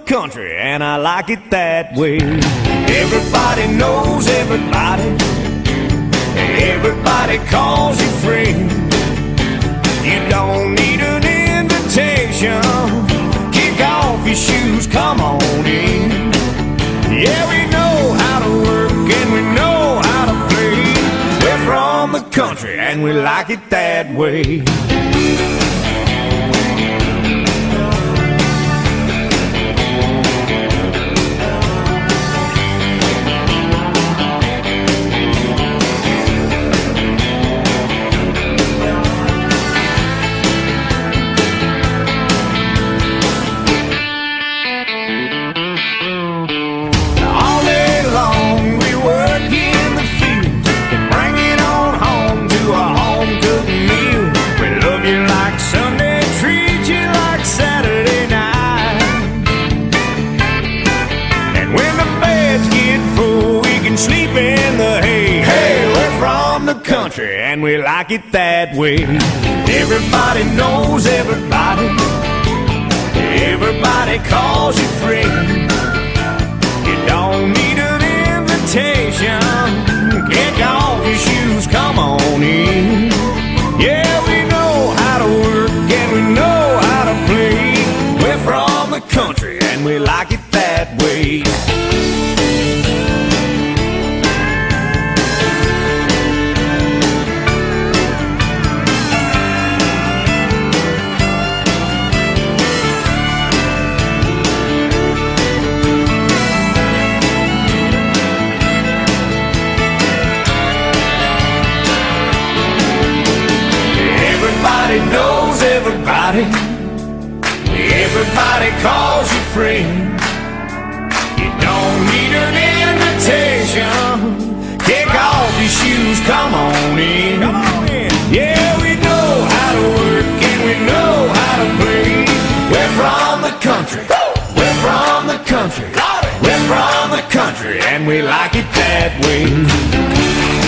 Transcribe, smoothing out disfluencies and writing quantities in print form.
country, and I like it that way. Everybody knows everybody. Everybody calls you friend. You don't need an invitation. Kick off your shoes, come on in. Yeah, we know how to work and we know how to play. We're from the country and we like it that way. Sleep in the hay. Hey, we're from the country and we like it that way. Everybody knows everybody. Everybody calls you friend. You don't need an invitation. Kick off your shoes, come on in. Yeah, we know how to work and we know how to play. We're from the country and we like it that way. Everybody knows everybody. Everybody calls you friend. You don't need an invitation. Kick off your shoes, come on in. Come on in. Yeah, we know how to work and we know how to play. We're from the country. We're from the country. We're from the country and we like it that way.